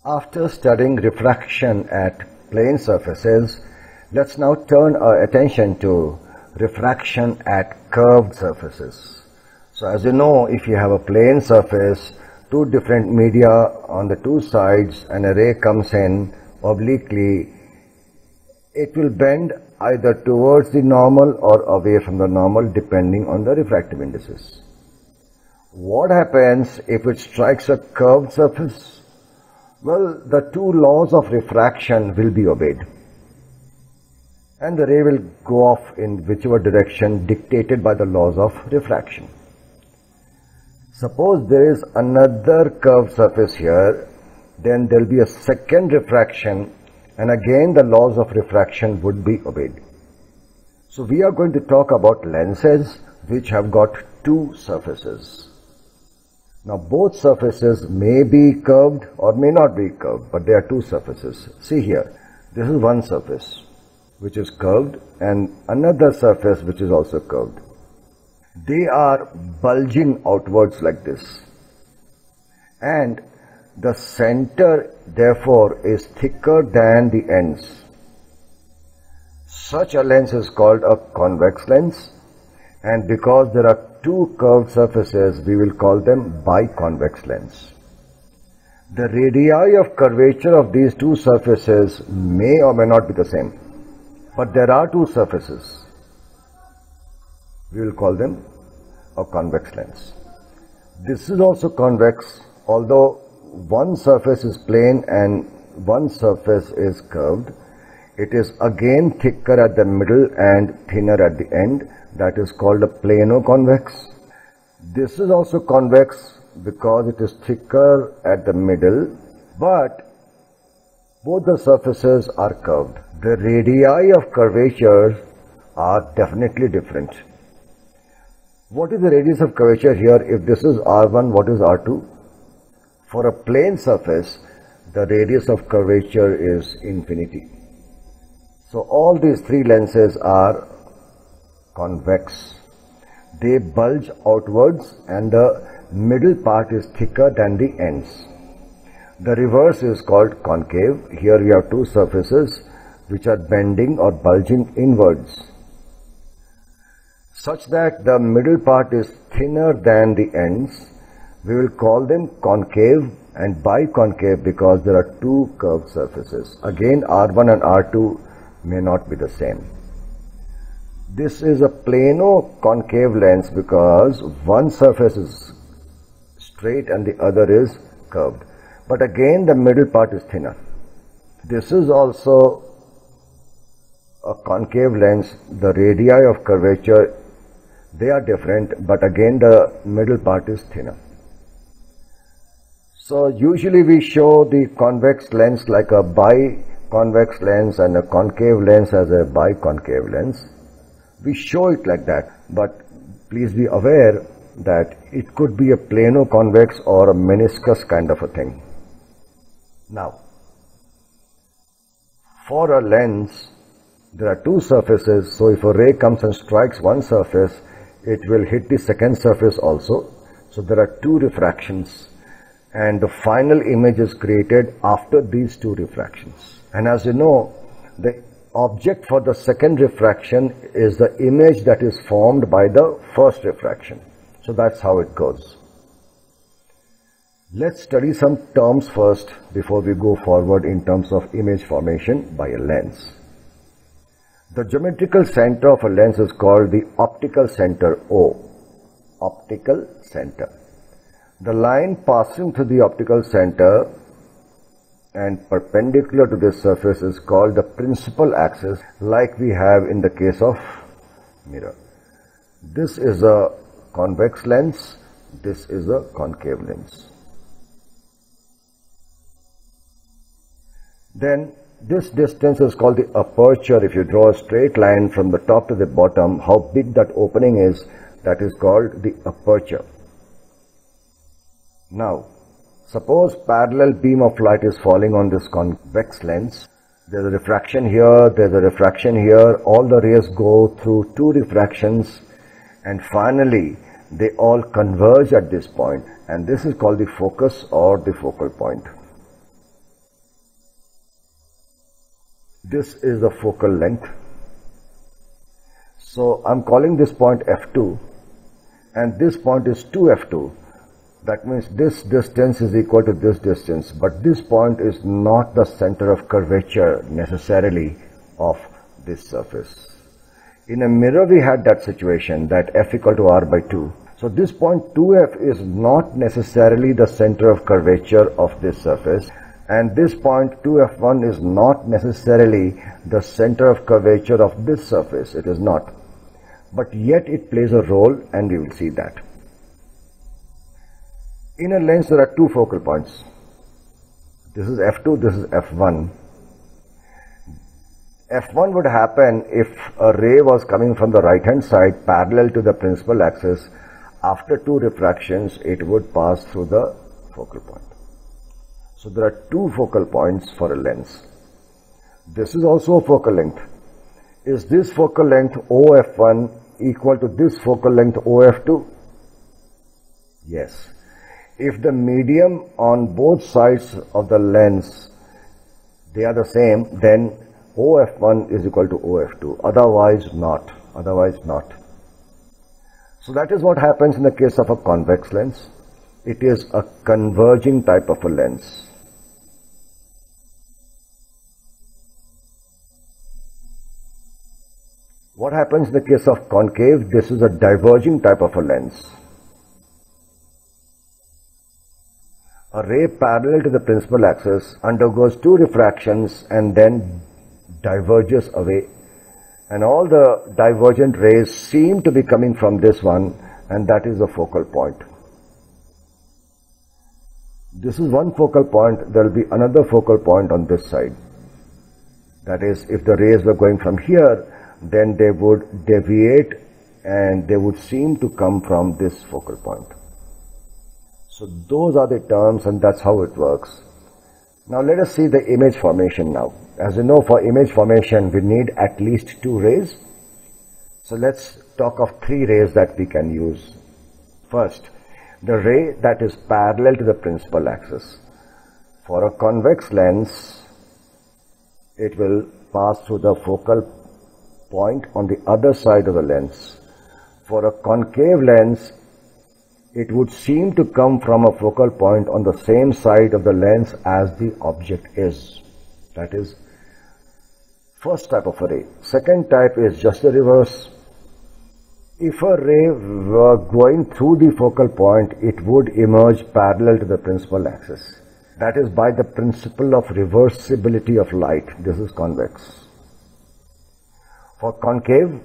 After studying refraction at plane surfaces, let's now turn our attention to refraction at curved surfaces. So as you know, if you have a plane surface, two different media on the two sides and a ray comes in obliquely, it will bend either towards the normal or away from the normal depending on the refractive indices. What happens if it strikes a curved surface? Well, the two laws of refraction will be obeyed, and the ray will go off in whichever direction dictated by the laws of refraction. Suppose there is another curved surface here, then there will be a second refraction, and again the laws of refraction would be obeyed. So we are going to talk about lenses which have got two surfaces. Now both surfaces may be curved or may not be curved, but there are two surfaces. See here, this is one surface which is curved and another surface which is also curved. They are bulging outwards like this, and the center therefore is thicker than the ends. Such a lens is called a convex lens, and because there are two curved surfaces, we will call them biconvex lens. The radii of curvature of these two surfaces may or may not be the same, but there are two surfaces. We will call them a convex lens. This is also convex, although one surface is plane and one surface is curved. It is again thicker at the middle and thinner at the end. That is called a plano-convex. This is also convex because it is thicker at the middle, but both the surfaces are curved. The radii of curvature are definitely different. What is the radius of curvature here? If this is R1, what is R2? For a plane surface, the radius of curvature is infinity. So all these three lenses are convex. They bulge outwards and the middle part is thicker than the ends. The reverse is called concave. Here we have two surfaces which are bending or bulging inwards, such that the middle part is thinner than the ends. We will call them concave and biconcave because there are two curved surfaces. Again, R1 and R2 may not be the same. This is a plano-concave lens because one surface is straight and the other is curved. But again, the middle part is thinner. This is also a concave lens. The radii of curvature, they are different, but again the middle part is thinner. So usually we show the convex lens like a biconvex lens and a concave lens as a biconcave lens. We show it like that, but please be aware that it could be a plano-convex or a meniscus kind of a thing. Now, for a lens, there are two surfaces, so if a ray comes and strikes one surface, it will hit the second surface also. So there are two refractions, and the final image is created after these two refractions. And as you know, the object for the second refraction is the image that is formed by the first refraction. So that's how it goes. Let's study some terms first before we go forward in terms of image formation by a lens. The geometrical center of a lens is called the optical center O. Optical center. The line passing through the optical center and perpendicular to this surface is called the principal axis, like we have in the case of mirror. This is a convex lens, this is a concave lens. Then this distance is called the aperture. If you draw a straight line from the top to the bottom, how big that opening is, that is called the aperture. Now, suppose parallel beam of light is falling on this convex lens. There's a refraction here, there's a refraction here. All the rays go through two refractions and finally they all converge at this point, and this is called the focus or the focal point. This is the focal length. So I'm calling this point F2 and this point is 2F2. That means this distance is equal to this distance, but this point is not the center of curvature necessarily of this surface. In a mirror we had that situation, that F equal to R by 2. So this point 2F is not necessarily the center of curvature of this surface, and this point 2F1 is not necessarily the center of curvature of this surface. It is not. But yet it plays a role, and we will see that. In a lens there are two focal points. This is F2, this is F1. F1 would happen if a ray was coming from the right hand side parallel to the principal axis. After two refractions, it would pass through the focal point. So there are two focal points for a lens. This is also a focal length. Is this focal length OF1 equal to this focal length OF2? Yes. If the medium on both sides of the lens, they are the same, then OF1 is equal to OF2. Otherwise not. So that is what happens in the case of a convex lens. It is a converging type of a lens. What happens in the case of concave? This is a diverging type of a lens. A ray parallel to the principal axis undergoes two refractions and then diverges away. And all the divergent rays seem to be coming from this one, and that is the focal point. This is one focal point. There will be another focal point on this side. That is, if the rays were going from here, then they would deviate and they would seem to come from this focal point. So those are the terms, and that's how it works. Now let us see the image formation now. As you know, for image formation we need at least two rays. So let's talk of three rays that we can use. First, the ray that is parallel to the principal axis. For a convex lens, it will pass through the focal point on the other side of the lens. For a concave lens, it would seem to come from a focal point on the same side of the lens as the object is. That is first type of a ray. Second type is just the reverse. If a ray were going through the focal point, it would emerge parallel to the principal axis. That is by the principle of reversibility of light. This is convex. For concave,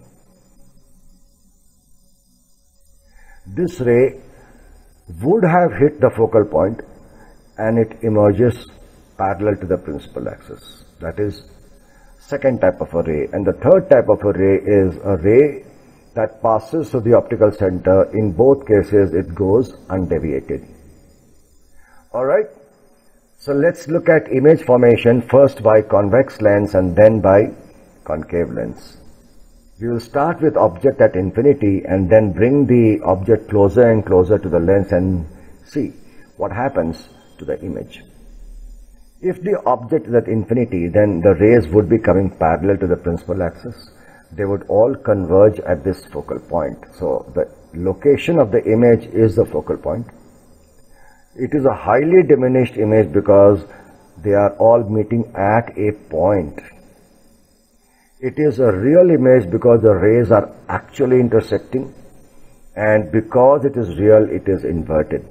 this ray would have hit the focal point and it emerges parallel to the principal axis. That is second type of a ray. And the third type of a ray is a ray that passes through the optical center. In both cases, it goes undeviated. Alright, so let's look at image formation first by convex lens and then by concave lens. We will start with object at infinity and then bring the object closer and closer to the lens and see what happens to the image. If the object is at infinity, then the rays would be coming parallel to the principal axis. They would all converge at this focal point. So the location of the image is the focal point. It is a highly diminished image because they are all meeting at a point. It is a real image because the rays are actually intersecting, and because it is real, it is inverted.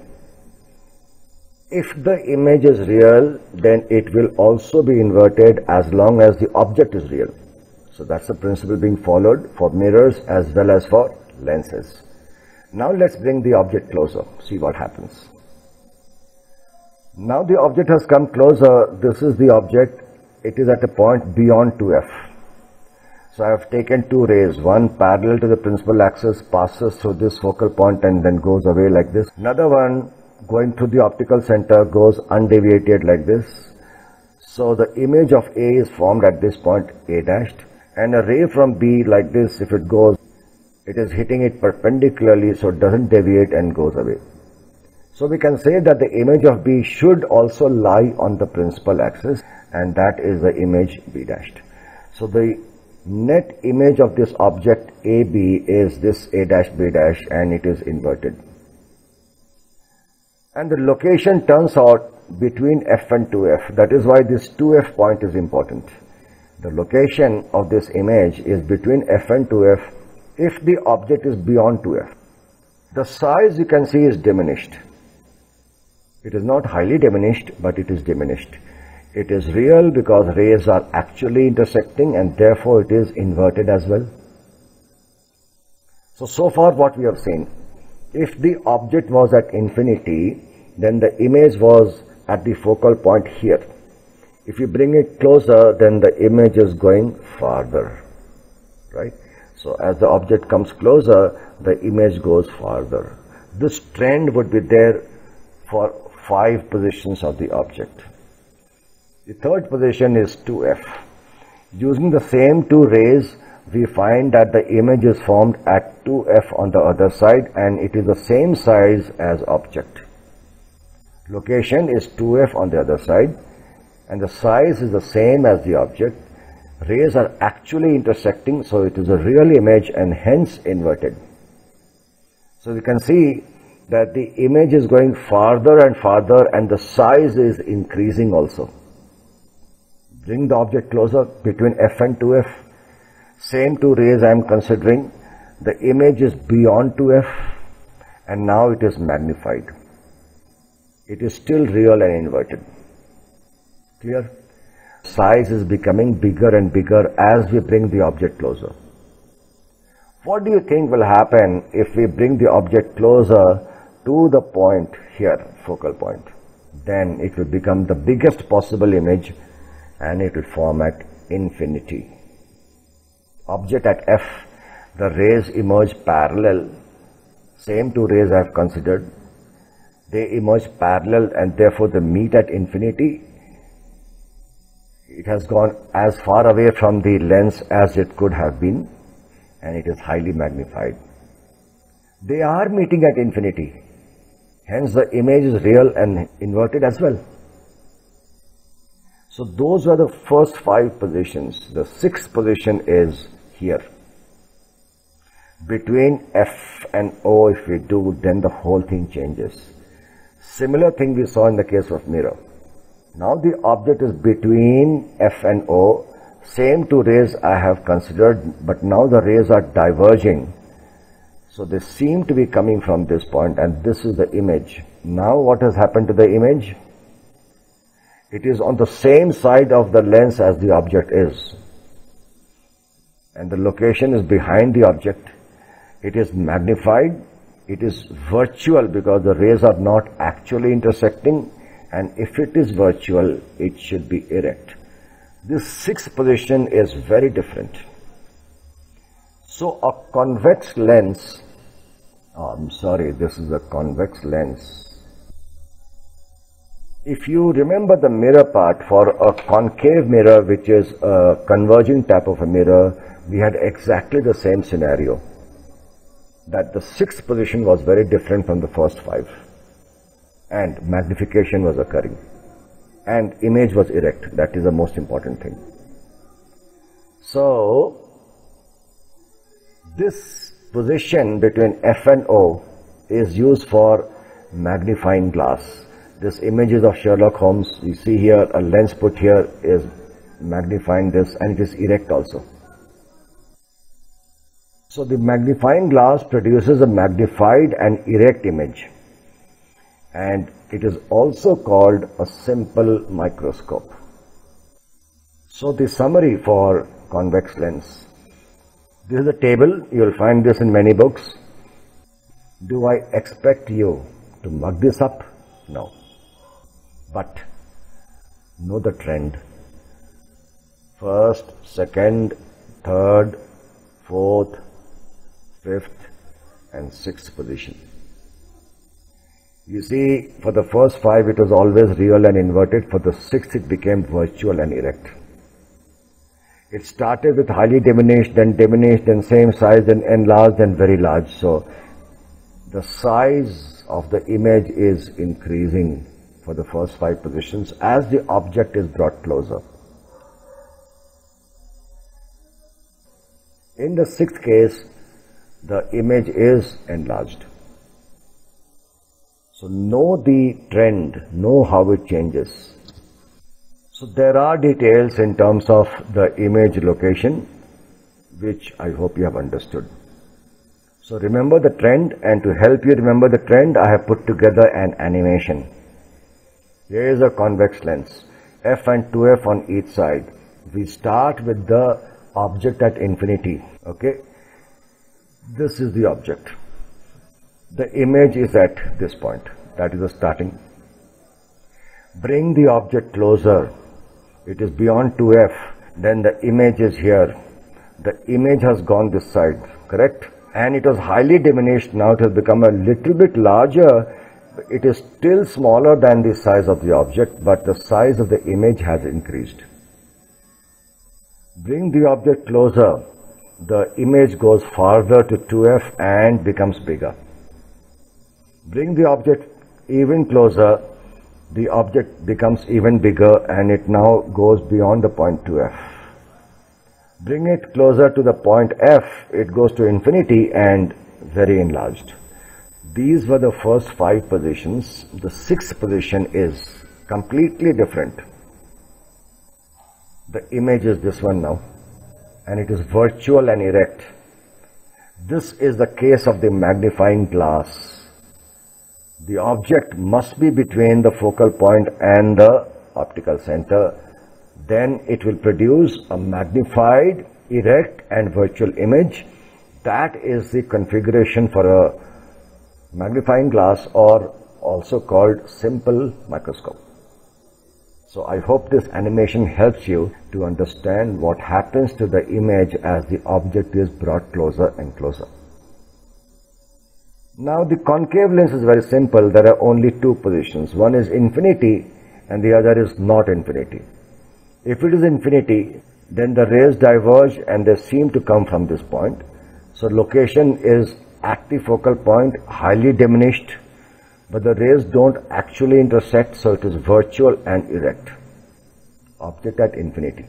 If the image is real, then it will also be inverted as long as the object is real. So that's the principle being followed for mirrors as well as for lenses. Now let's bring the object closer, see what happens. Now the object has come closer. This is the object. It is at a point beyond 2F. So I have taken two rays, one parallel to the principal axis, passes through this focal point and then goes away like this. Another one going through the optical center goes undeviated like this. So the image of A is formed at this point, A dashed, and a ray from B like this, if it goes, it is hitting it perpendicularly, so it doesn't deviate and goes away. So we can say that the image of B should also lie on the principal axis, and that is the image B dashed. So the net image of this object AB is this A dash B dash, and it is inverted. And the location turns out between F and 2F. That is why this 2F point is important. The location of this image is between F and 2F if the object is beyond 2F. The size, you can see, is diminished. It is not highly diminished, but it is diminished. It is real because rays are actually intersecting, and therefore it is inverted as well. So far what we have seen, if the object was at infinity, then the image was at the focal point here. If you bring it closer, then the image is going farther, right? So as the object comes closer, the image goes farther. This trend would be there for 5 positions of the object. The third position is 2F. Using the same 2 rays, we find that the image is formed at 2F on the other side, and it is the same size as object. Location is 2F on the other side, and the size is the same as the object. Rays are actually intersecting, so it is a real image and hence inverted. So you can see that the image is going farther and farther, and the size is increasing also. Bring the object closer between F and 2F. Same 2 rays I am considering. The image is beyond 2F, and now it is magnified. It is still real and inverted. Clear? Size is becoming bigger and bigger as we bring the object closer. What do you think will happen if we bring the object closer to the point here, focal point? Then it will become the biggest possible image, and it will form at infinity. Object at F, the rays emerge parallel. Same 2 rays I have considered. They emerge parallel, and therefore they meet at infinity. It has gone as far away from the lens as it could have been, and it is highly magnified. They are meeting at infinity. Hence the image is real and inverted as well. So those are the first 5 positions. The 6th position is here. Between F and O, if we do, then the whole thing changes. Similar thing we saw in the case of mirror. Now the object is between F and O. Same 2 rays I have considered, but now the rays are diverging. So they seem to be coming from this point, and this is the image. Now what has happened to the image? It is on the same side of the lens as the object is, and the location is behind the object. It is magnified. It is virtual because the rays are not actually intersecting, and if it is virtual, it should be erect. This 6th position is very different. So a convex lens, this is a convex lens. If you remember the mirror part, for a concave mirror, which is a converging type of a mirror, we had exactly the same scenario. That the 6th position was very different from the first 5, and magnification was occurring, and image was erect. That is the most important thing. So this position between F and O is used for magnifying glass. This image is of Sherlock Holmes. You see here a lens put here is magnifying this, and it is erect also. So the magnifying glass produces a magnified and erect image, and it is also called a simple microscope. So the summary for convex lens. This is a table. You will find this in many books. Do I expect you to mug this up? No. But know the trend. First, second, third, fourth, 5th and 6th position. You see, for the first 5 it was always real and inverted. For the 6th it became virtual and erect. It started with highly diminished, then same size, then enlarged, then very large. So the size of the image is increasing for the first 5 positions as the object is brought closer. In the 6th case, the image is enlarged. So know the trend, know how it changes. So there are details in terms of the image location, which I hope you have understood. So remember the trend, and to help you remember the trend, I have put together an animation. Here is a convex lens, f and 2f on each side. We start with the object at infinity, okay? This is the object. The image is at this point, that is the starting. Bring the object closer. It is beyond 2f, then the image is here. The image has gone this side, correct? And it was highly diminished, now it has become a little bit larger. It is still smaller than the size of the object, but the size of the image has increased. Bring the object closer. The image goes farther to 2f and becomes bigger. Bring the object even closer. The object becomes even bigger and it now goes beyond the point 2f. Bring it closer to the point f. It goes to infinity and very enlarged. These were the first 5 positions. The 6th position is completely different. The image is this one now, and it is virtual and erect. This is the case of the magnifying glass. The object must be between the focal point and the optical center. Then it will produce a magnified, erect and virtual image. That is the configuration for a magnifying glass, or also called simple microscope. So I hope this animation helps you to understand what happens to the image as the object is brought closer and closer. Now the concave lens is very simple. There are only 2 positions. One is infinity and the other is not infinity. If it is infinity, then the rays diverge and they seem to come from this point. So location is at the focal point, highly diminished, but the rays don't actually intersect, so it is virtual and erect. Object at infinity.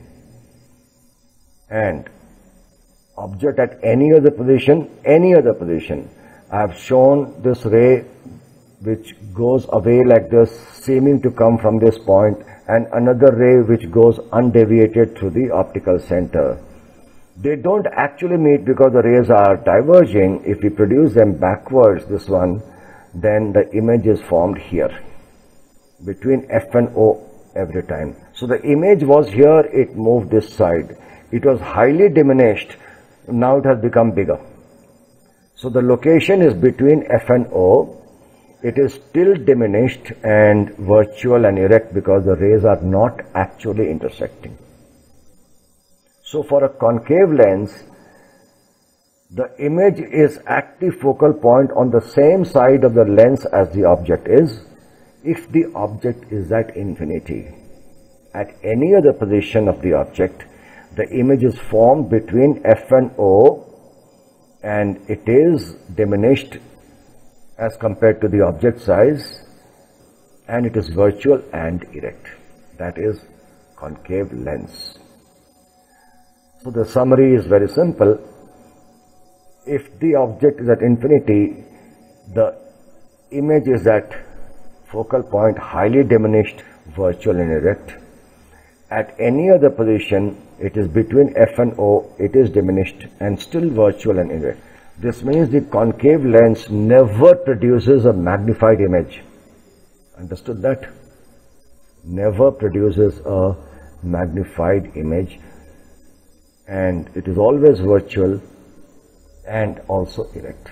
And object at any other position, I have shown this ray which goes away like this, seeming to come from this point, and another ray which goes undeviated through the optical center. They don't actually meet because the rays are diverging. If we produce them backwards, this one, then the image is formed here, between F and O every time. So the image was here, it moved this side. It was highly diminished, now it has become bigger. So the location is between F and O. It is still diminished and virtual and erect because the rays are not actually intersecting. So for a concave lens, the image is at the focal point on the same side of the lens as the object is, if the object is at infinity. At any other position of the object, the image is formed between F and O, and it is diminished as compared to the object size, and it is virtual and erect. That is concave lens. So the summary is very simple. If the object is at infinity, the image is at focal point, highly diminished, virtual and erect. At any other position, it is between F and O, it is diminished and still virtual and erect. This means the concave lens never produces a magnified image. Understood that? Never produces a magnified image, and it is always virtual and also erect.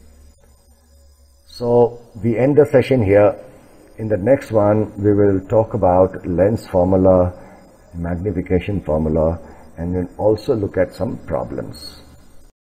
So we end the session here. In the next one, we will talk about lens formula, magnification formula, and we'll also look at some problems.